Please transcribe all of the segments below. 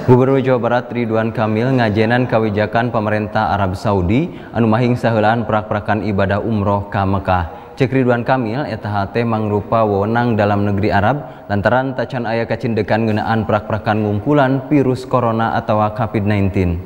Gubernur Jawa Barat Ridwan Kamil ngajenan kawijakan pemerintah Arab Saudi anu mahing sahelaan perak-perakan ibadah umroh ka Mekah. Cek Ridwan Kamil eta hate mangrupa wewenang dalam negeri Arab lantaran tacan aya kacindekan ngeunaan perak-perakan ngungkulan virus corona atau COVID-19.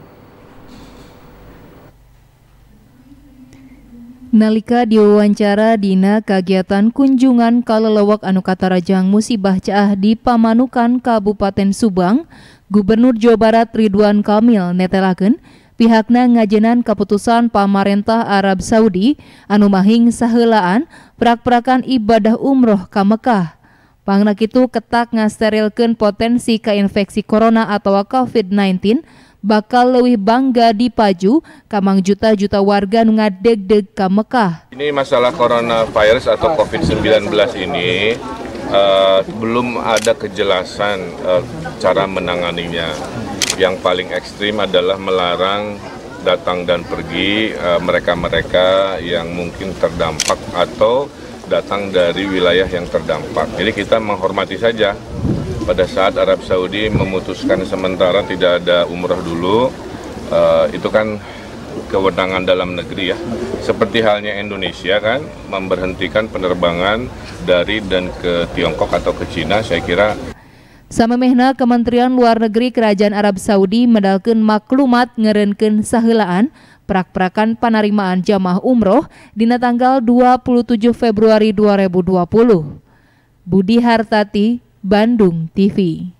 Nalika diwawancara dina kagiatan kunjungan kalelewek anu katarajang musibah caah di Pamanukan Kabupaten Subang, Gubernur Jawa Barat Ridwan Kamil netelakeun pihakna ngajenan keputusan pamarentah Arab Saudi anu mahing saheulaan perak-perakan ibadah umroh ka Mekah. Pangna kitu ketak ngasterilkeun potensi kainfeksi corona atau COVID-19 bakal leuwih bangga dipaju kamang juta-juta warga nu ngadeg-deg ka Mekah. Ini masalah coronavirus atau COVID-19 ini belum ada kejelasan cara menanganinya. Yang paling ekstrim adalah melarang datang dan pergi mereka-mereka yang mungkin terdampak atau datang dari wilayah yang terdampak. Jadi kita menghormati saja. Pada saat Arab Saudi memutuskan sementara tidak ada umroh dulu, itu kan kewenangan dalam negeri ya. Seperti halnya Indonesia kan memberhentikan penerbangan dari dan ke Tiongkok atau ke Cina, saya kira. Samemehna Kementerian Luar Negeri Kerajaan Arab Saudi medalkeun maklumat ngeureunkeun saheulaan perak-perakan panarimaan jamaah umroh dina tanggal 27 Februari 2020. Budi Hartati, Bandung TV.